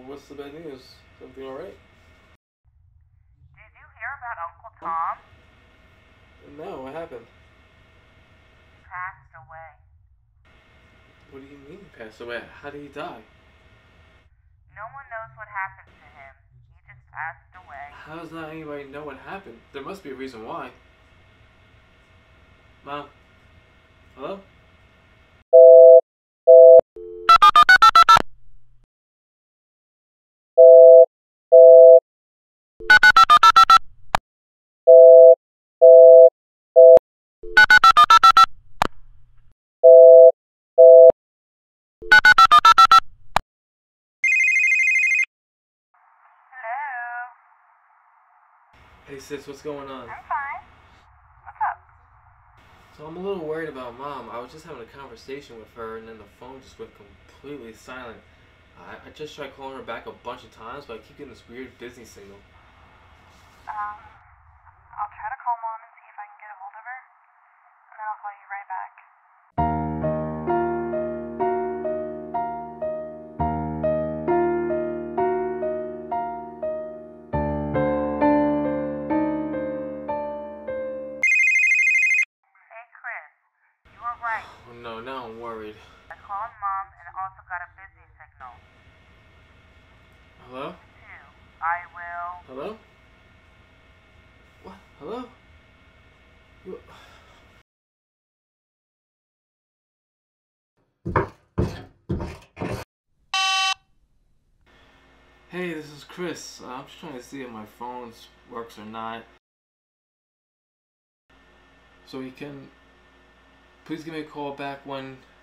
Well, what's the bad news? Something alright? Did you hear about Uncle Tom? No, what happened? He passed away. What do you mean he passed away? How did he die? No one knows what happened to him. He just passed away. How does not anybody know what happened? There must be a reason why. Mom? Hello? Hello? Hey sis, what's going on? I'm fine. What's up? So I'm a little worried about Mom. I was just having a conversation with her and then the phone just went completely silent. I just tried calling her back a bunch of times, but I keep getting this weird Disney signal. I'll try to call Mom and see if I can get a hold of her, and then I'll call you right back. Hey, Chris. You were right. Oh no, now I'm worried. I called Mom and also got a busy signal. Hello? Too. I will. Hello? What? Hello? You... Hey, this is Chris. I'm just trying to see if my phone works or not. So you can please give me a call back when